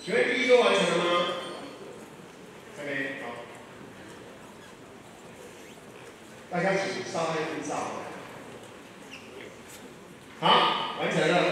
请问第一个完成了吗 ？OK， 好。大家请稍安勿躁。好，完成了。